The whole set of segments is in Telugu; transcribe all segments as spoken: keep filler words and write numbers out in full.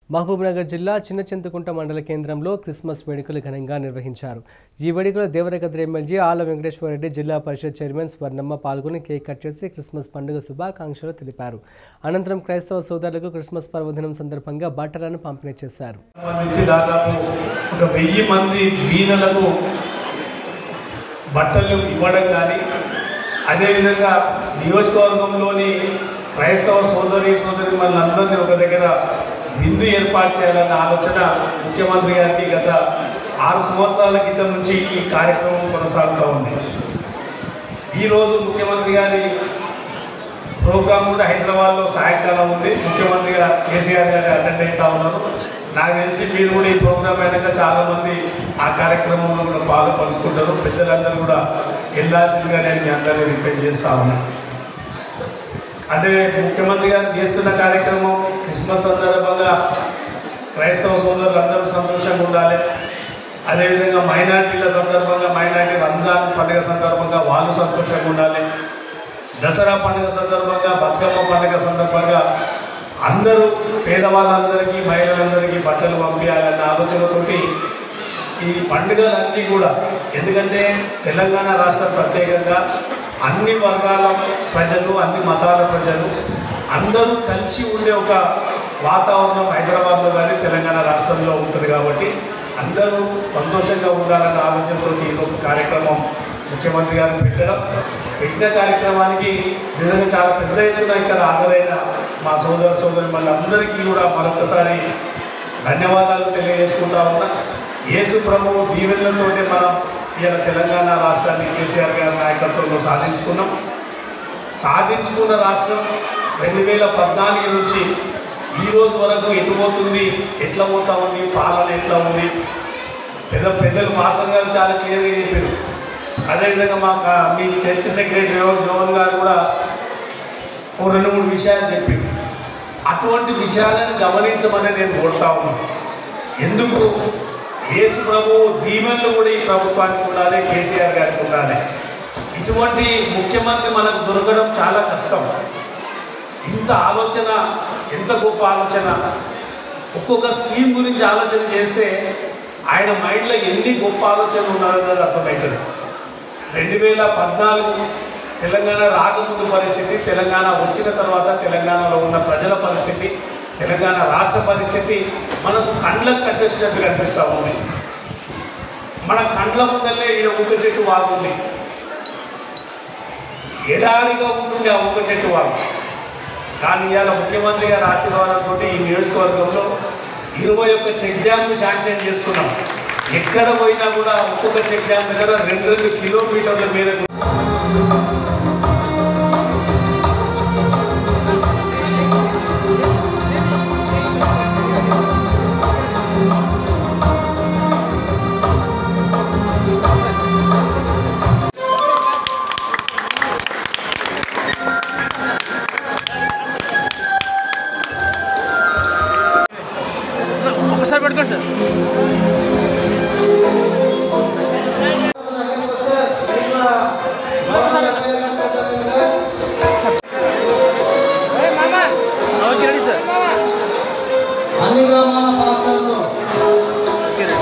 మహబూబ్నగర్ జిల్లా చిన్నచింతకుంట మండల కేంద్రంలో క్రిస్మస్ వేడుకలు ఘనంగా నిర్వహించారు. ఈ వేడుకలో దేవరకద్ర ఎమ్మెల్యే ఆళ్ల వెంకటేశ్వరరెడ్డి, జిల్లా పరిషత్ చైర్మన్ స్వర్ణమ్మ పాల్గొని కేక్ కట్ చేసి క్రిస్మస్ పండుగ శుభాకాంక్షలు తెలిపారు. అనంతరం క్రైస్తవ సోదరులకు క్రిస్మస్ పర్వదినం సందర్భంగా బట్టలను పంపిణీ చేశారు. బట్టలు ఇవ్వడం కానీ అదేవిధంగా నియోజకవర్గంలోని క్రైస్తవ సోదరి సోదరి మనందరినీ ఒక దగ్గర విందు ఏర్పాటు చేయాలన్న ఆలోచన ముఖ్యమంత్రి గారికి గత ఆరు సంవత్సరాల క్రితం నుంచి ఈ కార్యక్రమం కొనసాగుతూ ఉంది. ఈరోజు ముఖ్యమంత్రి గారి ప్రోగ్రాం కూడా హైదరాబాద్లో సాయంకాలం ఉంది. ముఖ్యమంత్రి గారు కేసీఆర్ గారు అటెండ్ అవుతూ ఉన్నారు. నాకు తెలిసి మీరు కూడా ఈ ప్రోగ్రాం అయినాక చాలామంది ఆ కార్యక్రమంలో కూడా పాలు పంచుకుంటారు. పెద్దలందరూ కూడా వెళ్ళాల్సిందిగా నేను మీ అందరినీ రిక్వెస్ట్ చేస్తూ ఉన్నాను. అంటే ముఖ్యమంత్రి గారు చేస్తున్న కార్యక్రమం క్రిస్మస్ సందర్భంగా క్రైస్తవ సోదరులు అందరూ సంతోషంగా ఉండాలి. అదేవిధంగా మైనారిటీల సందర్భంగా మైనారిటీ రంజాన్ పండుగ సందర్భంగా వాళ్ళు సంతోషంగా ఉండాలి. దసరా పండుగ సందర్భంగా బతుకమ్మ పండుగ సందర్భంగా అందరూ పేదవాళ్ళందరికీ మహిళలందరికీ బట్టలు పంపించాలన్న ఆలోచనతోటి ఈ పండుగలన్నీ కూడా, ఎందుకంటే తెలంగాణ రాష్ట్రం ప్రత్యేకంగా అన్ని వర్గాల ప్రజలు అన్ని మతాల ప్రజలు అందరూ కలిసి ఉండే ఒక వాతావరణం హైదరాబాద్లో కానీ తెలంగాణ రాష్ట్రంలో ఉంటుంది. కాబట్టి అందరూ సంతోషంగా ఉండాలన్న ఆలోచనతో ఈరోజు కార్యక్రమం ముఖ్యమంత్రి గారు పెట్టడం పెట్టిన కార్యక్రమానికి నిజంగా చాలా పెద్ద ఎత్తున ఇక్కడ హాజరైన మా సోదర సోదరి వాళ్ళందరికీ కూడా మరొకసారి ధన్యవాదాలు తెలియజేసుకుంటా ఉన్నా. యేసు ప్రభు దీవెనలతోనే మనం ఇలా తెలంగాణ రాష్ట్రాన్ని కేసీఆర్ గారి నాయకత్వంలో సాధించుకున్నాం. సాధించుకున్న రాష్ట్రం రెండు వేల పద్నాలుగు నుంచి ఈరోజు వరకు ఎటు పోతుంది, ఎట్లా పోతా ఉంది, పాలన ఎట్లా ఉంది, పెద్ద పెద్దలు ఫాసర్ గారు చాలా క్లియర్గా చెప్పారు. అదేవిధంగా మా మీ చర్చ్ సెక్రటరీ జోన్ గారు కూడా ఓ రెండు మూడు విషయాలు చెప్పారు. అటువంటి విషయాలను గమనించమని నేను కోరుతా ఉన్నాను. ఎందుకు యేసు ప్రభు దీవెనలు కూడా ఈ ప్రభుత్వానికి ఉండాలి, కేసీఆర్ గారికి ఉండాలి. ఇటువంటి ముఖ్యమంత్రి మనకు దొరకడం చాలా కష్టం. ఇంత ఆలోచన, ఎంత గొప్ప ఆలోచన. ఒక్కొక్క స్కీమ్ గురించి ఆలోచన చేస్తే ఆయన మైండ్లో ఎన్ని గొప్ప ఆలోచనలు ఉన్నారన్నది అర్థమవుతుంది. రెండు వేల పద్నాలుగు తెలంగాణ రాకముందు పరిస్థితి, తెలంగాణ వచ్చిన తర్వాత తెలంగాణలో ఉన్న ప్రజల పరిస్థితి, తెలంగాణ రాష్ట్ర పరిస్థితి మనకు కండ్లకు కట్టొచ్చినట్టు కనిపిస్తూ ఉంది. మన కండ్ల ముందల్లే ఈడ ఊక చెట్టు వాగుంది. ఎడారిగా ఉంటుండే ఆ ఊక చెట్టు వాగు. కానీ ఇవాళ ముఖ్యమంత్రి గారి ఆశీర్వాదంతో ఈ నియోజకవర్గంలో ఇరవై ఒక్క చెక్ డ్యామ్ను శాంక్షన్ చేసుకున్నాం. ఎక్కడ పోయినా కూడా ఒక్కొక్క చెక్ డ్యామ్ దగ్గర రెండు రెండు కిలోమీటర్ల మేరకు ఒకసారి పెట్టుకోండి సార్. Okay ready sir. అన్ని గ్రామాల పాత్రలో ఓకే రెడీ.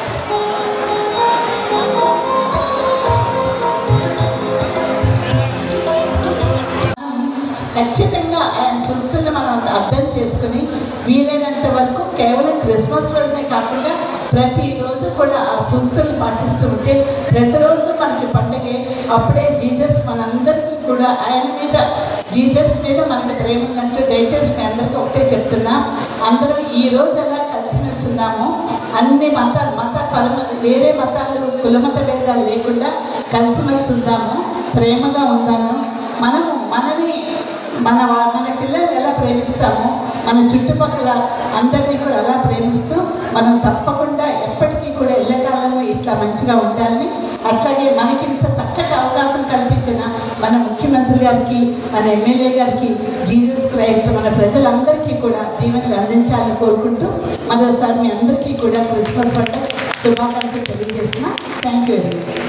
ఖచ్చితంగా ఆయన సొంతుని మనం అర్థం చేసుకుని వీలైనంత వరకు కేవలం క్రిస్మస్ రోజునే కాకుండా ప్రతిరోజు కూడా ఆ సొంతులు పాటిస్తూ ఉంటే ప్రతిరోజు మనకి పండుగే. అప్పుడే జీసస్ మనందరికీ కూడా ఆయన మీద, జీసస్ మీద మనకి ప్రేమ ఉన్నట్టు. దయచేసి మీ అందరికీ ఒకటే చెప్తున్నా, అందరం ఈరోజు ఎలా కలిసిమెలిసి ఉన్నామో అన్ని మతాలు మత పరమ వేరే మతాలు కులమత భేదాలు లేకుండా కలిసిమెలిసి ఉందాము, ప్రేమగా ఉందాము. మనము మనని మన మన పిల్లలు ఎలా ప్రేమిస్తామో మన చుట్టుపక్కల అందరినీ కూడా అలా ప్రేమిస్తూ మనం తప్పకుండా ఎప్పటికీ కూడా ఎల్లకాలము ఇట్లా మంచిగా ఉండాలని, అట్లాగే మనకి ఇంత చక్కటి అవకాశం కల్పించిన మన ముఖ్యమంత్రి గారికి, మన ఎమ్మెల్యే గారికి, జీసస్ క్రైస్ట్ మన ప్రజలందరికీ కూడా దీవెనలు అందించాలని కోరుకుంటూ మరోసారి మీ అందరికీ కూడా క్రిస్మస్ పండుగ శుభాకాంక్షలు తెలియజేస్తున్నా. Thank you very much.